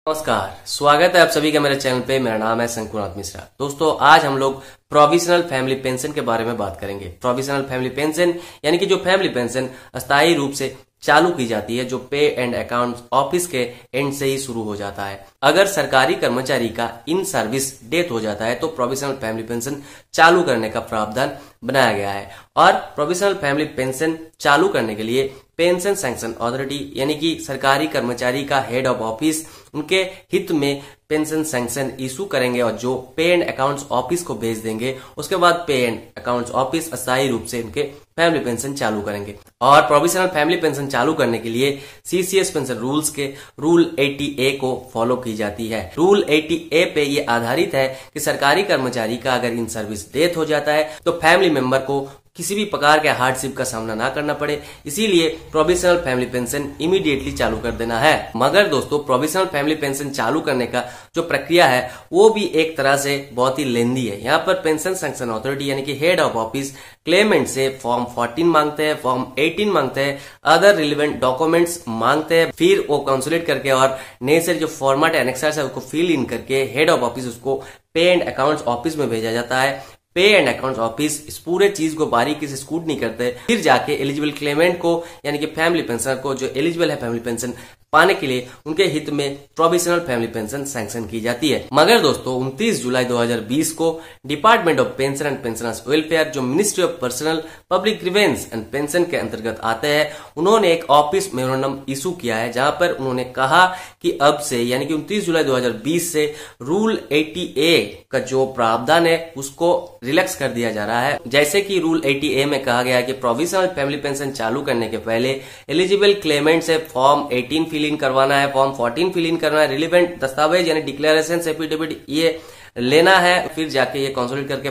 नमस्कार, स्वागत है आप सभी का मेरे चैनल पे। मेरा नाम है शंकुनाथ मिश्रा। दोस्तों, आज हम लोग प्रोविजनल फैमिली पेंशन के बारे में बात करेंगे। प्रोविजनल फैमिली पेंशन यानी कि जो फैमिली पेंशन अस्थायी रूप से चालू की जाती है, जो पे एंड अकाउंट ऑफिस के एंड से ही शुरू हो जाता है। अगर सरकारी कर्मचारी का इन सर्विस डेथ हो जाता है तो प्रोविजनल फैमिली पेंशन चालू करने का प्रावधान बनाया गया है। और प्रोविजनल फैमिली पेंशन चालू करने के लिए पेंशन सैंक्शन अथॉरिटी यानी कि सरकारी कर्मचारी का हेड ऑफ ऑफिस उनके हित में पेंशन सैंक्शन इशू करेंगे और जो पे एंड अकाउंट्स ऑफिस को भेज देंगे। उसके बाद पे एंड अकाउंट्स ऑफिस अस्थायी रूप से उनके फैमिली पेंशन चालू करेंगे। और प्रोविजनल फैमिली पेंशन चालू करने के लिए सीसीएस पेंशन रूल्स के रूल 80A को फॉलो की जाती है। रूल 80A पे ये आधारित है कि सरकारी कर्मचारी का अगर इन सर्विस डेथ हो जाता है तो फैमिली मेंबर को किसी भी प्रकार के हार्डशिप का सामना ना करना पड़े, इसीलिए प्रोविजनल फैमिली पेंशन इमीडिएटली चालू कर देना है। मगर दोस्तों, प्रोविजनल फैमिली पेंशन चालू करने का जो प्रक्रिया है वो भी एक तरह से बहुत ही लेंदी है। यहाँ पर पेंशन सैंक्शन अथॉरिटी यानी कि हेड ऑफ ऑफिस क्लेमेंट से फॉर्म 14 मांगते हैं, फॉर्म 18 मांगते हैं, अदर रिलेवेंट डॉक्यूमेंट्स मांगते हैं। फिर वो कंसोलिडेट करके और नेसेसरी जो फॉर्मेट एनेक्सर्स है उसको फिल इन करके हेड ऑफ ऑफिस उसको पे एंड अकाउंट्स ऑफिस में भेजा जाता है। पे एंड अकाउंट्स ऑफिस इस पूरे चीज को बारीकी से स्कूटनी करते हैं। फिर जाके एलिजिबल क्लेमेंट को यानी कि फैमिली पेंशनर को जो एलिजिबल है फैमिली पेंशन पाने के लिए उनके हित में प्रोविजनल फैमिली पेंशन सैंक्शन की जाती है। मगर दोस्तों, 29 जुलाई 2020 को department of pension and pensioners welfare जो ministry of personnel public grievances and pension के अंतर्गत आते हैं, उन्होंने एक ऑफिस मेमोरेंडम इशू किया है जहां पर उन्होंने कहा कि अब से यानी कि 29 जुलाई 2020 से रूल 80A का जो प्रावधान है उसको रिलैक्स कर दिया जा रहा है। जैसे कि रूल 80A में कहा गया है कि प्रोविजनल फैमिली पेंशन चालू करने के पहले एलिजिबल क्लेमेंट से फॉर्म 18 फिल इन करवाना है, फॉर्म 14 फिल इन करना है, रिलेवेंट दस्तावेज यानी डिक्लेरेशन एफिडेविट ये लेना है। फिर जाके ये कंसोलिडेट करके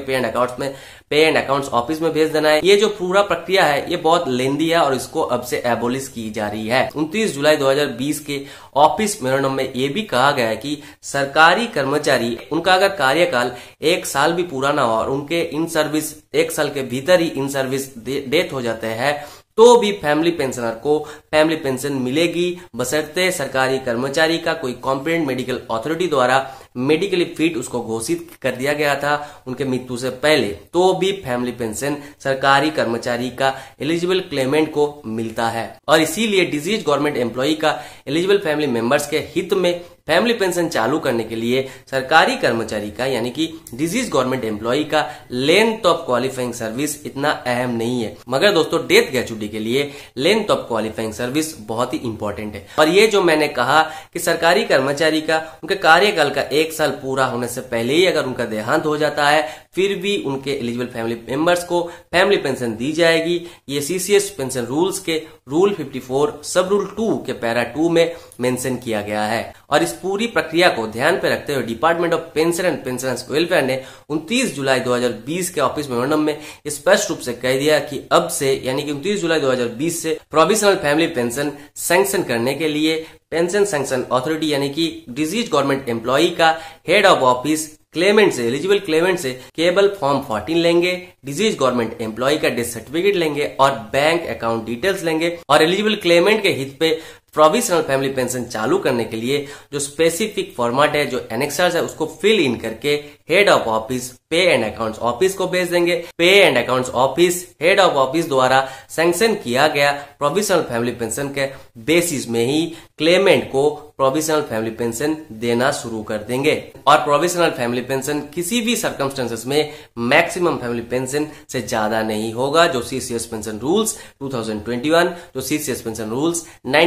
पे एंड अकाउंट्स ऑफिस में भेज देना है। ये जो पूरा प्रक्रिया है ये बहुत लेंदी है और इसको अब से एबोलिश की जा रही है। 29 जुलाई 2020 के ऑफिस मेमोरेंडम में ये भी कहा गया है कि सरकारी कर्मचारी उनका अगर कार्यकाल 1 साल भी पूरा ना हो और उनके इन सर्विस 1 साल के भीतर ही इन सर्विस डेथ हो जाते हैं तो भी फैमिली पेंशनर को फैमिली पेंशन मिलेगी, बशर्ते सरकारी कर्मचारी का कोई कॉम्पिटेंट मेडिकल अथॉरिटी द्वारा मेडिकली फिट उसको घोषित कर दिया गया था उनके मृत्यु से पहले, तो भी फैमिली पेंशन सरकारी कर्मचारी का एलिजिबल क्लेमेंट को मिलता है। और इसीलिए डिजीज गवर्नमेंट एम्प्लॉई का एलिजिबल फैमिली मेंबर्स के हित में फैमिली पेंशन चालू करने के लिए सरकारी कर्मचारी का यानी कि डिजीज गवर्नमेंट एम्प्लॉई का लेंथ ऑफ क्वालिफाइंग सर्विस इतना अहम नहीं है। मगर दोस्तों, डेथ ग्रेच्युटी के लिए लेंथ ऑफ क्वालिफाइंग सर्विस बहुत ही इंपॉर्टेंट है। और ये जो मैंने कहा कि सरकारी कर्मचारी का उनके कार्यकाल का 1 साल पूरा होने से पहले ही अगर उनका देहांत हो जाता है फिर भी उनके एलिजिबल फैमिली मेंबर्स को फैमिली पेंशन दी जाएगी। ये सीसीएस पेंशन रूल्स के रूल 54 सब रूल 2 के पैरा 2 में मेंशन किया गया है। और इस पूरी प्रक्रिया को ध्यान पे रखते हुए department of pension and pensioners welfare ने 29 जुलाई 2020 के ऑफिस मेमोरेंडम में स्पष्ट रूप से कह दिया कि अब से यानी कि 29 जुलाई 2020 से प्रोविजनल फैमिली पेंशन सैंक्शन करने के लिए पेंशन सैंक्शन अथॉरिटी यानी कि डिजीज गवर्नमेंट एम्प्लॉई का हेड ऑफ ऑफिस क्लेमेंट से एलिजिबल क्लेमेंट से केवल फॉर्म 14 लेंगे, डिजीज गवर्नमेंट एम्प्लॉई का डेथ सर्टिफिकेट लेंगे और बैंक अकाउंट डिटेल्स लेंगे। और एलिजिबल क्लेमेंट के हित पे प्रोविजनल फैमिली पेंशन चालू करने के लिए जो स्पेसिफिक फॉर्मेट है, जो एनेक्सर्स है, उसको फिल इन करके head of office pay and accounts office को भेज देंगे। Pay and accounts office head of office द्वारा सैंक्शन किया गया प्रोविजनल फैमिली पेंशन के बेसिस में ही क्लेमेंट को प्रोविजनल फैमिली पेंशन देना शुरू कर देंगे। और प्रोविजनल फैमिली पेंशन किसी भी सर्कमस्टेंसेस में मैक्सिमम फैमिली पेंशन से ज्यादा नहीं होगा, जो सीसीएस पेंशन रूल्स 2021 जो सीसीएस पेंशन रूल्स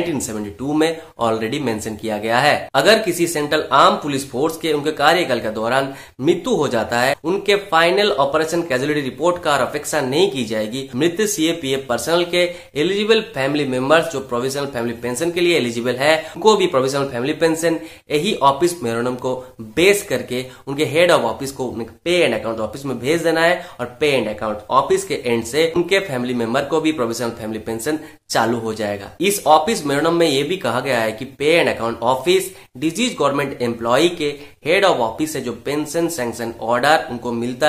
1972 में ऑलरेडी मेंशन किया गया है। अगर किसी सेंट्रल आर्म पुलिस फोर्स के उनके कार्यकाल के दौरान मृत्यु हो जाता है, उनके फाइनल ऑपरेशन कैजुअलिटी रिपोर्ट का अपेक्षा नहीं की जाएगी। मृत सीएपीएफ पर्सनल के एलिजिबल फैमिली मेंबर्स जो प्रोविजनल फैमिली पेंशन के लिए एलिजिबल है उनको भी प्रोविजनल फैमिली पेंशन यही ऑफिस मेमोरेंडम को बेस करके उनके हेड ऑफ ऑफिस को पे एंड अकाउंट ऑफिस में भेज देना है और पे एंड अकाउंट ऑफिस के एंड से उनके फैमिली मेंबर को भी प्रोविजनल फैमिली पेंशन चालू हो जाएगा। इस ऑफिस मेमोरेंडम में यह भी कहा गया है कि pay and account office deceased government employee के हेड ऑफ ऑफिस से जो पेंशन सैंक्शन ऑर्डर उनको मिलता है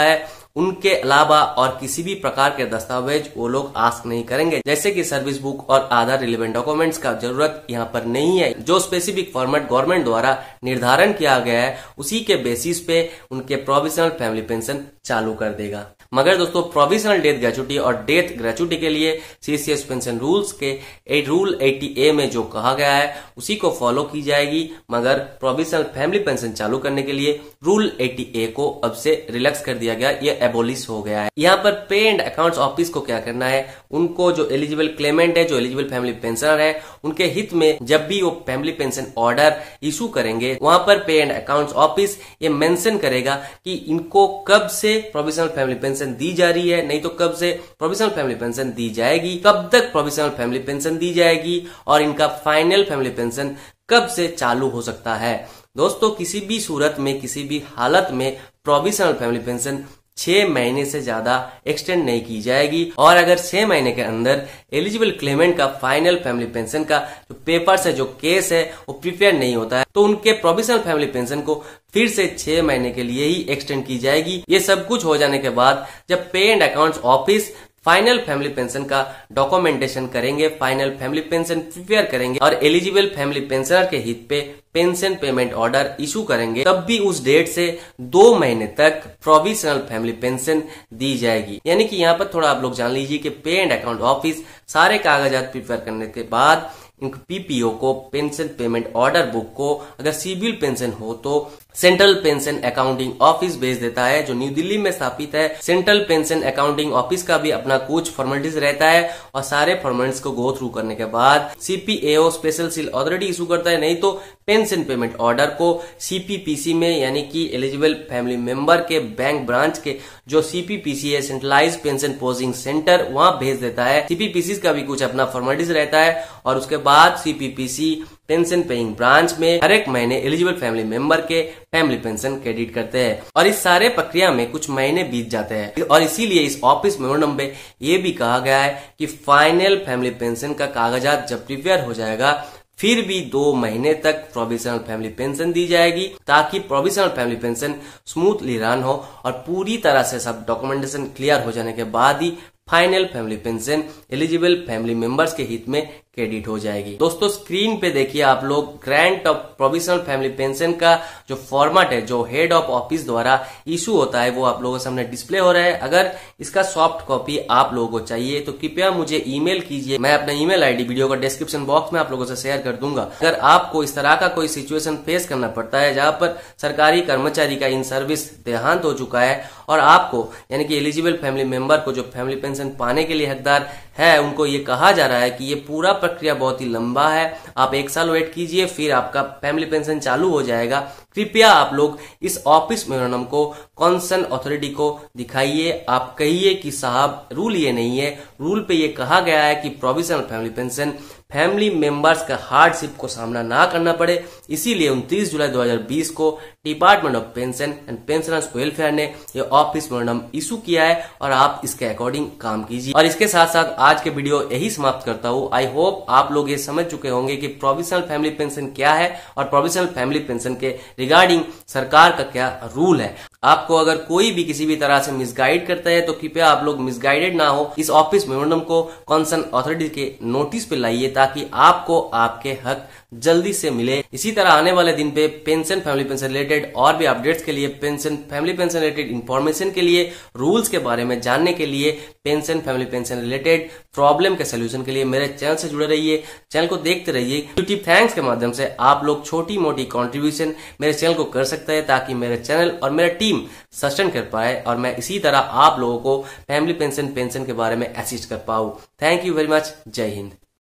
उनके अलावा और किसी भी प्रकार के दस्तावेज वो लोग आस्क नहीं करेंगे, जैसे कि सर्विस बुक और आधार रिलेवेंट डॉक्यूमेंट्स का जरूरत यहाँ पर नहीं है। जो स्पेसिफिक फॉर्मेट गवर्नमेंट द्वारा निर्धारण किया गया है उसी के बेसिस पे उनके प्रोविजनल फैमिली पेंशन चालू कर देगा। मगर दोस्तों प्रोविजनल डेथ ग्रेचुटी और डेथ ग्रेचुटी के लिए सीसीएस पेंशन रूल्स के रूल 80A में जो कहा गया है उसी को फॉलो की जाएगी, मगर प्रोविजनल फैमिली पेंशन चालू करने के लिए रूल 80A को अब से रिलैक्स कर दिया गया, ये एबोलिश हो गया है। यहाँ पर पे एंड अकाउंट्स ऑफिस को क्या करना है, उनको जो एलिजिबल क्लेमेंट है, जो एलिजिबल फैमिली पेंशनर है, उनके हित में जब भी वो फैमिली पेंशन ऑर्डर इशू करेंगे वहां पर पे एंड अकाउंट्स ऑफिस ये मेंशन करेगा कि इनको कब से प्रोविजनल फैमिली पेंशन दी जा रही है, नहीं तो कब से प्रोविजनल फैमिली पेंशन दी जाएगी, कब तक प्रोविजनल फैमिली पेंशन दी जाएगी और इनका फाइनल फैमिली पेंशन कब से चालू हो सकता है। दोस्तों किसी भी सूरत में, किसी भी हालत में प्रोविजनल फैमिली पेंशन 6 महीने से ज्यादा एक्सटेंड नहीं की जाएगी और अगर 6 महीने के अंदर एलिजिबल क्लेमेंट का फाइनल फैमिली पेंशन का जो पेपर्स है, जो केस है वो प्रिपेयर नहीं होता है तो उनके प्रोविजनल फैमिली पेंशन को फिर से 6 महीने के लिए ही एक्सटेंड की जाएगी। ये सब कुछ हो जाने के बाद जब pay and accounts office final family pension का डॉक्यूमेंटेशन करेंगे, फाइनल फैमिली पेंशन प्रिपेयर करेंगे और एलिजिबल फैमिली पेंशनर के हित पे पेंशन पेमेंट ऑर्डर इशू करेंगे, तब भी उस डेट से 2 महीने तक प्रोविजनल फैमिली पेंशन दी जाएगी। यानी कि यहाँ पर थोड़ा आप लोग जान लीजिए कि पे एंड अकाउंट ऑफिस सारे कागजात प्रिपेयर करने के बाद इन पीपीओ को, पेंशन पेमेंट ऑर्डर बुक को, अगर सिविल पेंशन हो तो सेंट्रल पेंशन अकाउंटिंग ऑफिस भेज देता है जो न्यू दिल्ली में स्थापित है। सेंट्रल पेंशन अकाउंटिंग ऑफिस का भी अपना कुछ फॉर्मेलिटीज रहता है और सारे फॉर्मेलिटीज को गो थ्रू करने के बाद CPAO special seal authority issue करता है, नहीं तो पेंशन पेमेंट ऑर्डर को सीपीपीसी में यानी कि एलिजिबल फैमिली मेंबर के बैंक ब्रांच के जो सीपीपीसी है, सेंट्रलाइज पेंशन पोजिंग सेंटर, वहां भेज देता है। सीपीपीसी का भी कुछ अपना फॉर्मेलिटीज रहता है और उसके बाद सीपीपीसी पेंशन पेइंग ब्रांच में हर एक महीने एलिजिबल फैमिली मेंबर के फैमिली पेंशन क्रेडिट करते हैं और इस सारे प्रक्रिया में कुछ महीने बीत जाते हैं और इसीलिए इस ऑफिस मेमोरेंडम में ये भी कहा गया है कि फाइनल फैमिली पेंशन का कागजात जब प्रिपेयर हो जाएगा फिर भी 2 महीने तक प्रोविजनल फैमिली पेंशन दी जाएगी ताकि provisional family pension smoothly run हो और पूरी तरह से सब डॉक्यूमेंटेशन क्लियर हो जाने के बाद ही final family pension eligible family members के हित में क्रेडिट हो जाएगी। दोस्तों स्क्रीन पे देखिए आप लोग grant of provisional family pension का जो फॉर्मेट है, जो हेड ऑफ ऑफिस द्वारा इशू होता है, वो आप लोगों के सामने डिस्प्ले हो रहा है। अगर इसका सॉफ्ट कॉपी आप लोगों को चाहिए तो कृपया मुझे ईमेल कीजिए, मैं अपना ईमेल आईडी वीडियो का डिस्क्रिप्शन बॉक्स में आप लोगों से शेयर कर दूंगा। अगर आपको इस तरह का कोई सिचुएशन फेस करना पड़ता है जहां पर सरकारी कर्मचारी का इन सर्विस देहांत हो चुका है और आपको यानी कि एलिजिबल फैमिली मेंबर को जो फैमिली पेंशन पाने के लिए हकदार है उनको ये कहा जा रहा है कि ये पूरा प्रक्रिया बहुत ही लंबा है, आप 1 साल वेट कीजिए फिर आपका फैमिली पेंशन चालू हो जाएगा, कृपया आप लोग इस ऑफिस मेमोरेंडम को कंसर्न अथॉरिटी को दिखाइए। आप कहिए कि साहब रूल ये नहीं है, रूल पे ये कहा गया है कि provisional family pension family members का हार्डशिप को सामना ना करना पड़े, इसीलिए 29 जुलाई 2020 को department of pension and pensioners welfare ने ये ऑफिस मेमोरेंडम इशू किया है और आप इसके अकॉर्डिंग काम कीजिए। और इसके साथ साथ आज के वीडियो यही समाप्त करता हूँ। आई होप आप लोग ये समझ चुके होंगे कि प्रोविजनल फैमिली पेंशन क्या है और प्रोविजनल फैमिली पेंशन के रिगार्डिंग सरकार का क्या रूल है। आपको अगर कोई भी किसी भी तरह से मिसगाइड करता है तो कृपया आप लोग मिसगाइडेड ना हो, इस ऑफिस मेमोरेंडम को कंसर्न अथॉरिटी के नोटिस पे लाइए ताकि आपको आपके हक जल्दी से मिले। इसी तरह आने वाले दिन पे पेंशन फैमिली पेंशन रिलेटेड और भी अपडेट्स के लिए, pension family pension related information के लिए, रूल्स के बारे में जानने के लिए, pension family pension related problem के सोल्यूशन के लिए मेरे चैनल से जुड़े रहिए, चैनल को देखते रहिए। यूट्यूब थैंक्स के माध्यम से आप लोग छोटी मोटी कंट्रीब्यूशन मेरे चैनल को कर सकते हैं ताकि मेरे चैनल और मेरा टीम सस्टेन कर पाए और मैं इसी तरह आप लोगों को फैमिली पेंशन के बारे में असिस्ट कर पाऊं। Thank you very much. जय हिंद।